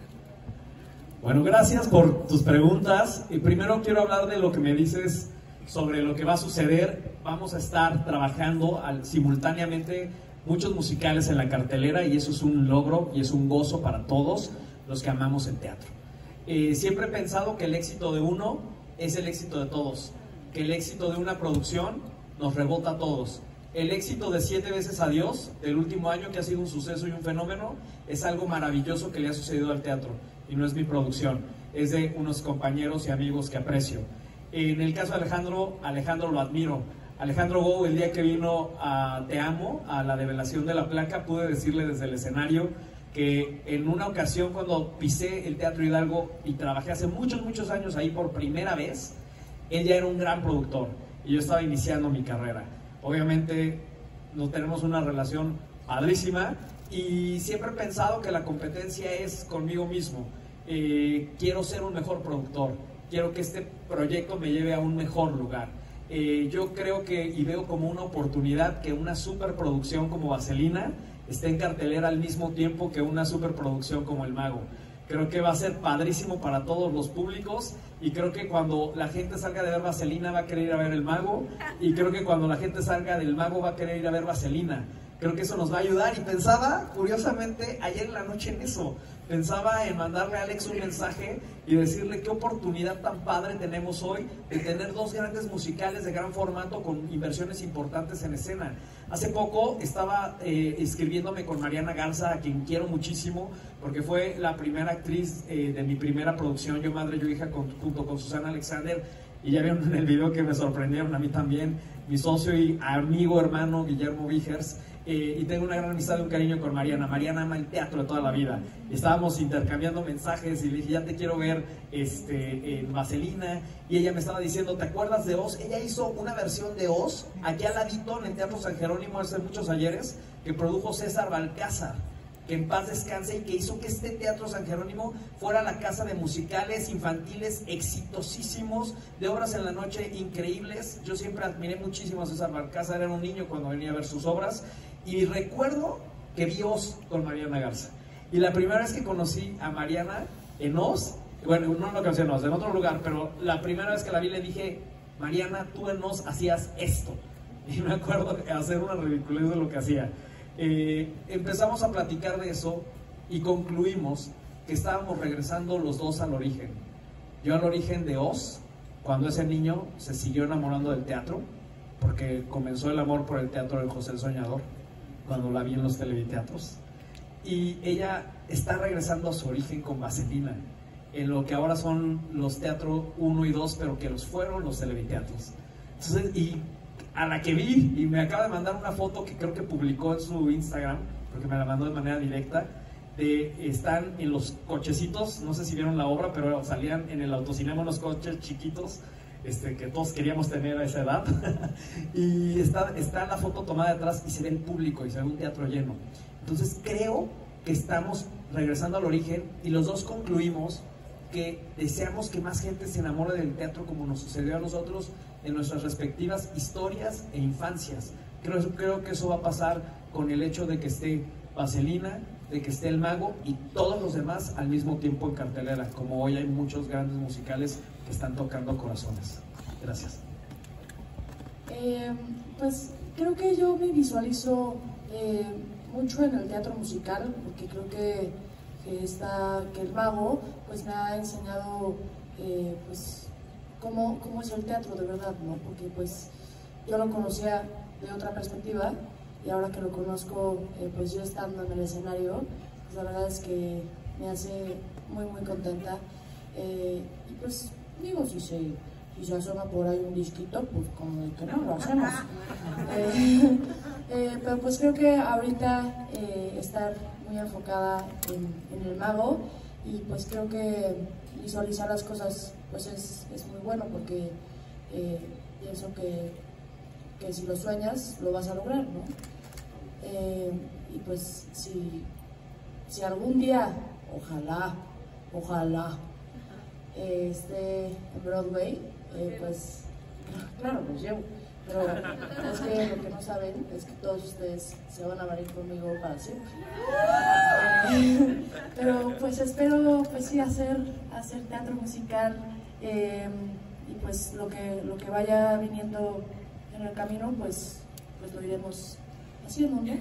Bueno, gracias por tus preguntas. Y primero quiero hablar de lo que me dices sobre lo que va a suceder. Vamos a estar trabajando al, simultáneamente muchos musicales en la cartelera, y eso es un logro y es un gozo para todos los que amamos el teatro. Eh, siempre he pensado que el éxito de uno es el éxito de todos, que el éxito de una producción nos rebota a todos. El éxito de Siete veces Adiós, del último año, que ha sido un suceso y un fenómeno, es algo maravilloso que le ha sucedido al teatro, y no es mi producción, es de unos compañeros y amigos que aprecio. En el caso de Alejandro, Alejandro lo admiro. Alejandro Go, el día que vino a Te Amo, a la develación de la placa, pude decirle desde el escenario que en una ocasión cuando pisé el Teatro Hidalgo y trabajé hace muchos, muchos años ahí por primera vez, él ya era un gran productor y yo estaba iniciando mi carrera. Obviamente no tenemos una relación padrísima y siempre he pensado que la competencia es conmigo mismo. Eh, quiero ser un mejor productor, quiero que este proyecto me lleve a un mejor lugar. Eh, yo creo que y veo como una oportunidad que una superproducción como Vaselina esté en cartelera al mismo tiempo que una superproducción como El Mago. Creo que va a ser padrísimo para todos los públicos, y creo que cuando la gente salga de ver Vaselina va a querer ir a ver El Mago, y creo que cuando la gente salga del Mago va a querer ir a ver Vaselina. Creo que eso nos va a ayudar, y pensaba curiosamente ayer en la noche en eso. Pensaba en mandarle a Alex un mensaje y decirle qué oportunidad tan padre tenemos hoy de tener dos grandes musicales de gran formato con inversiones importantes en escena. Hace poco estaba eh, escribiéndome con Mariana Garza, a quien quiero muchísimo, porque fue la primera actriz eh, de mi primera producción, Yo Madre, Yo Hija, con, junto con Susana Alexander, y ya vieron en el video que me sorprendieron a mí también, mi socio y amigo hermano Guillermo Vigers. Eh, y tengo una gran amistad y un cariño con Mariana. Mariana ama el teatro de toda la vida. Estábamos intercambiando mensajes y le dije, ya te quiero ver este, en Vaselina, y ella me estaba diciendo, ¿te acuerdas de Oz? Ella hizo una versión de Oz aquí al ladito en el Teatro San Jerónimo hace muchos ayeres, que produjo César Balcázar, que en paz descanse, y que hizo que este Teatro San Jerónimo fuera la casa de musicales infantiles exitosísimos, de obras en la noche increíbles. Yo siempre admiré muchísimo a César Balcázar, era un niño cuando venía a ver sus obras, y recuerdo que vi Oz con Mariana Garza, y la primera vez que conocí a Mariana en Oz, bueno, no en la canción Oz, en otro lugar, pero la primera vez que la vi le dije, Mariana, tú en Oz hacías esto, y me acuerdo de hacer una ridiculez de lo que hacía. Eh, empezamos a platicar de eso y concluimos que estábamos regresando los dos al origen. Yo al origen de Oz, cuando ese niño se siguió enamorando del teatro, porque comenzó el amor por el teatro de José el Soñador, cuando la vi en los televiteatros. y ella está regresando a su origen con Vaselina, en lo que ahora son los Teatro uno y dos, pero que los fueron los Televiteatros. Entonces, y a la que vi, y me acaba de mandar una foto que creo que publicó en su Instagram, porque me la mandó de manera directa, de, están en los cochecitos, no sé si vieron la obra, pero salían en el autocinema unos coches chiquitos, este, que todos queríamos tener a esa edad, y está, está la foto tomada de atrás y se ve el público y se ve un teatro lleno. Entonces creo que estamos regresando al origen y los dos concluimos que deseamos que más gente se enamore del teatro como nos sucedió a nosotros en nuestras respectivas historias e infancias. Creo, creo que eso va a pasar con el hecho de que esté Vaselina, de que esté El Mago y todos los demás al mismo tiempo en cartelera, como hoy hay muchos grandes musicales que están tocando corazones. Gracias. Eh, pues creo que yo me visualizo eh, mucho en el teatro musical, porque creo que, que, está, que El Mago pues me ha enseñado eh, pues, cómo, cómo es el teatro de verdad, ¿no? Porque pues yo lo conocía de otra perspectiva y ahora que lo conozco, eh, pues yo estando en el escenario, pues la verdad es que me hace muy muy contenta. Eh, y pues digo, si se, si se asoma por ahí un disquito, pues como el que no, lo hacemos. Eh, eh, pero pues creo que ahorita eh, estar muy enfocada en, en El Mago, y pues creo que visualizar las cosas pues es, es muy bueno, porque eh, pienso que, que si lo sueñas lo vas a lograr, ¿no? Eh, y pues si, si algún día, ojalá, ojalá eh, esté en Broadway, eh, pues claro, los llevo, pero es que lo que no saben es que todos ustedes se van a venir conmigo para siempre. Eh, pero pues espero pues sí hacer, hacer teatro musical, eh, y pues lo que, lo que vaya viniendo en el camino pues, pues lo iremos haciendo, ¿no?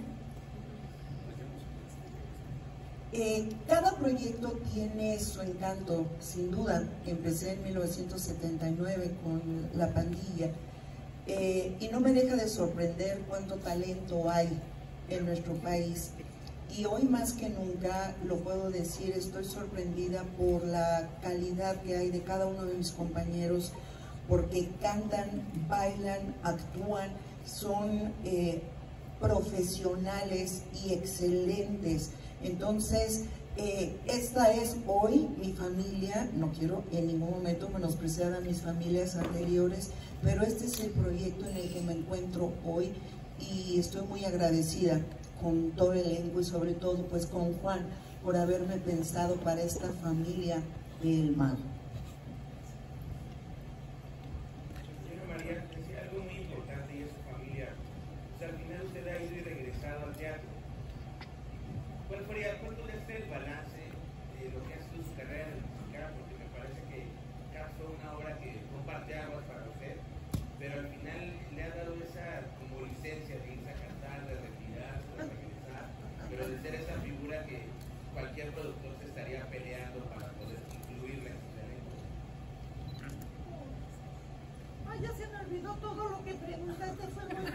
Eh, cada proyecto tiene su encanto, sin duda. Empecé en mil novecientos setenta y nueve con La Pandilla, eh, y no me deja de sorprender cuánto talento hay en nuestro país. Y hoy más que nunca, lo puedo decir, estoy sorprendida por la calidad que hay de cada uno de mis compañeros, porque cantan, bailan, actúan, son eh, profesionales y excelentes. Entonces, eh, esta es hoy mi familia. No quiero en ningún momento menospreciar a mis familias anteriores, pero este es el proyecto en el que me encuentro hoy, y estoy muy agradecida con todo el elenco y sobre todo pues con Juan por haberme pensado para esta familia del Mago. María, decía algo muy importante, y es su familia. O sea, al final usted ha ido y regresado al teatro. ¿Cuál podría, cuál podría ser el balance de lo que ha sido su carrera en el musical? Porque me parece que Cats fue una obra que fue parteaguas para usted, pero al final le ha dado esa como licencia de irse a cantar, de retirarse, de regresar, pero de ser esa figura que cualquier productor se estaría peleando para poder incluirla en su talento. Ay, ya se me olvidó todo lo que preguntaste, fue muy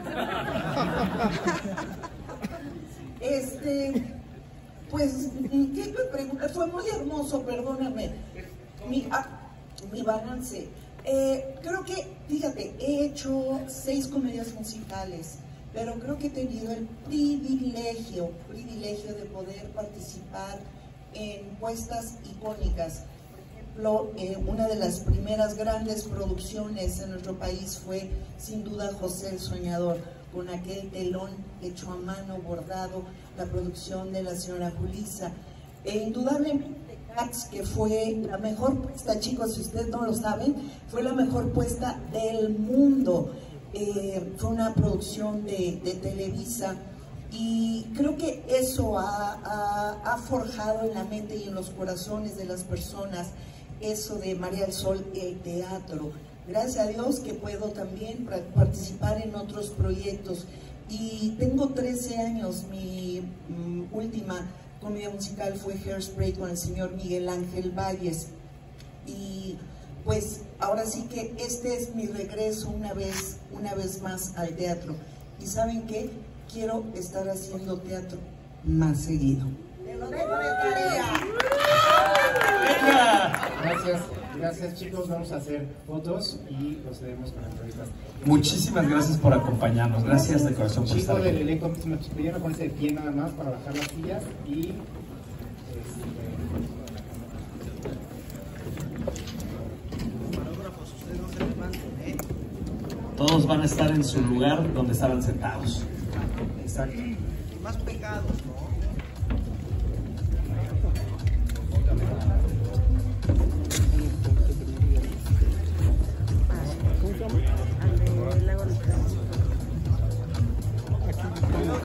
Este, pues, ¿qué me preguntas? Fue muy hermoso, perdóname. Mi, ah, mi balance. Eh, creo que, fíjate, he hecho seis comedias musicales, pero creo que he tenido el privilegio, privilegio de poder participar en puestas icónicas. Por ejemplo, eh, una de las primeras grandes producciones en nuestro país fue, sin duda, José el Soñador, con aquel telón hecho a mano, bordado, la producción de la señora Julissa. E indudablemente Cats, que fue la mejor puesta, chicos, si ustedes no lo saben, fue la mejor puesta del mundo. Eh, fue una producción de, de Televisa, y creo que eso ha, ha, ha forjado en la mente y en los corazones de las personas eso de María del Sol, el teatro. Gracias a Dios que puedo también participar en otros proyectos. Y tengo trece años, mi um, última comedia musical fue Hairspray con el señor Miguel Ángel Valles. Y pues ahora sí que este es mi regreso una vez, una vez más al teatro. Y ¿saben qué? Quiero estar haciendo teatro más seguido. lo dejo de tarea. Gracias, gracias chicos, vamos a hacer fotos y procedemos con las entrevistas. Muchísimas gracias por acompañarnos, gracias de corazón por estar Chicos del aquí. elenco, me pidieron ponerse de pie nada más para bajar las sillas y... Todos van a estar en su lugar donde estaban sentados. Exacto. Y más pegados, ¿no?